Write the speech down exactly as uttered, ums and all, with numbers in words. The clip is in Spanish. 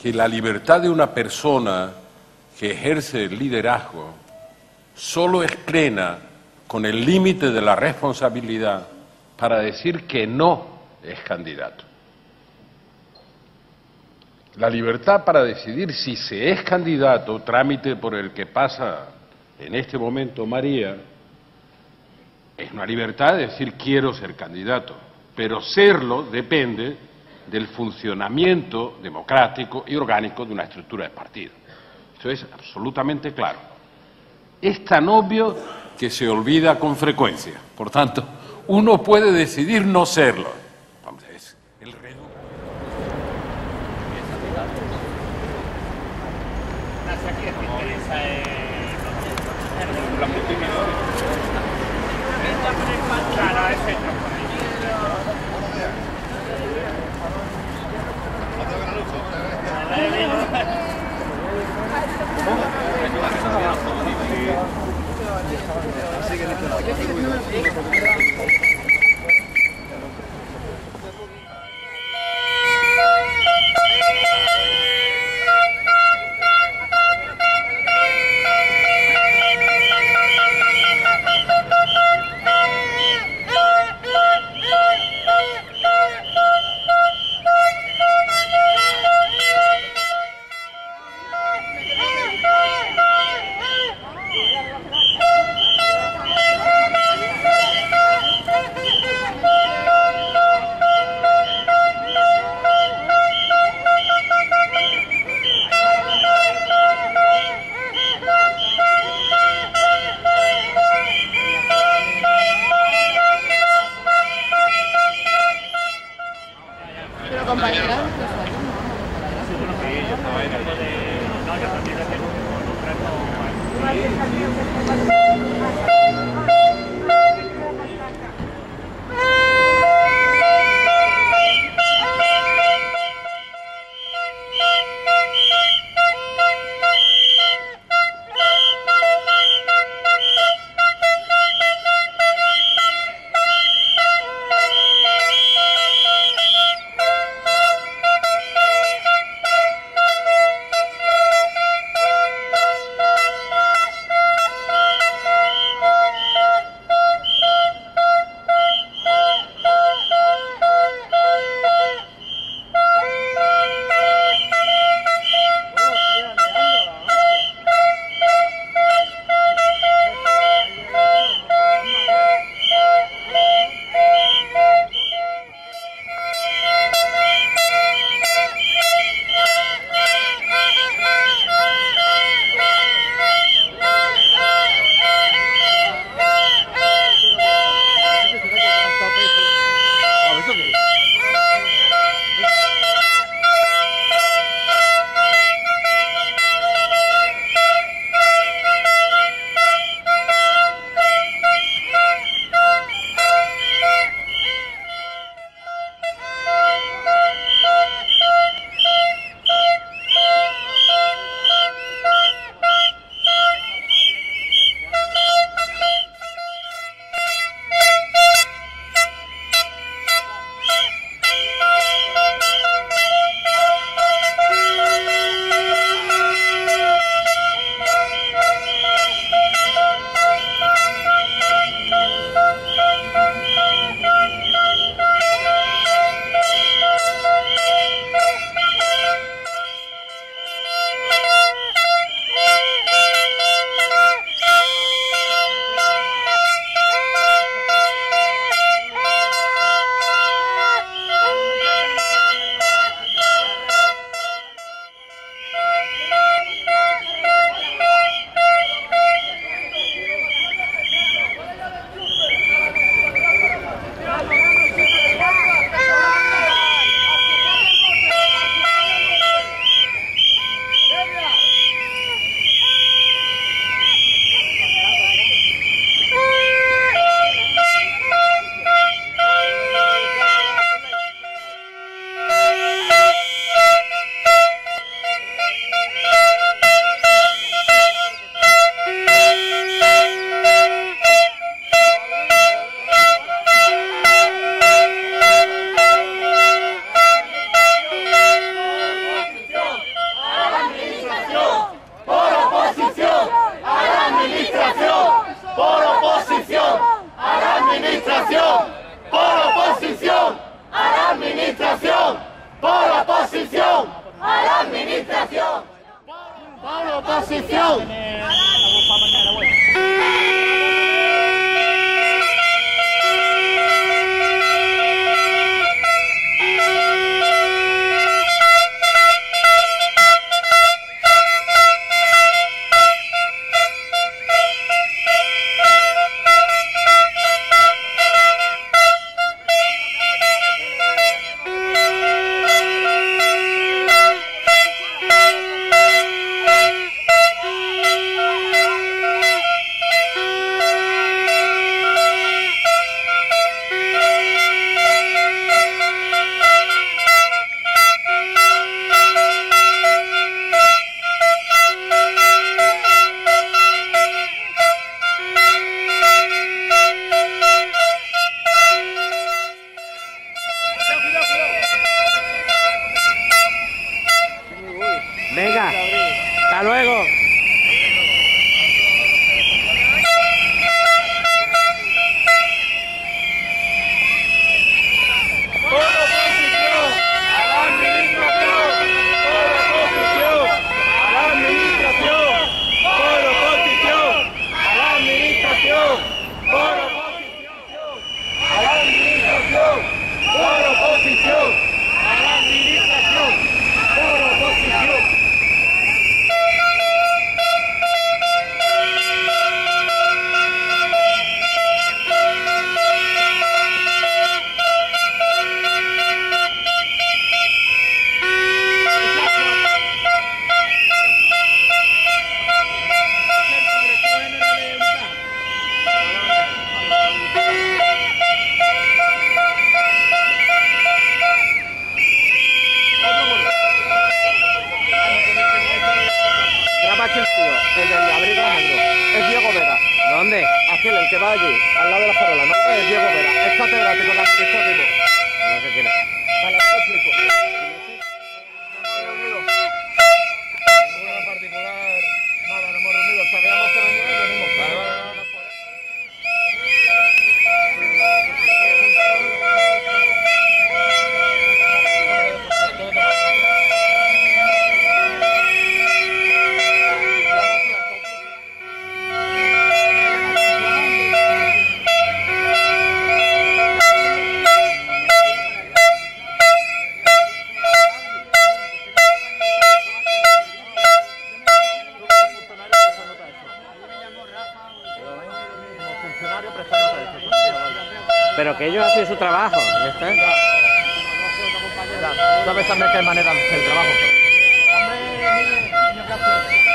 que la libertad de una persona que ejerce el liderazgo solo es plena con el límite de la responsabilidad para decir que no es candidato. La libertad para decidir si se es candidato, trámite por el que pasa en este momento María, es una libertad de decir quiero ser candidato, pero serlo depende del funcionamiento democrático y orgánico de una estructura de partido. Eso es absolutamente claro. Es tan obvio que se olvida con frecuencia. Por tanto, uno puede decidir no serlo. Vamos, es el reducto. administración, por oposición a la administración, por oposición a la administración, por oposición. Venga, hasta luego. El del abrigo negro. Es Diego Vera. ¿Dónde? Aquel, el que va allí, al lado de las farolas, ¿no? Es Diego Vera. Es catedrático de administrativo. No sé quién es. Vale, te explico. Ninguna particular. Nada, no hemos reunido. Sabíamos que venía y venimos. Vale, vale, vale. Pero que ellos hacen su trabajo, ¿ya está? Sabes también que hay manera del trabajo. Hombre, niño, niño,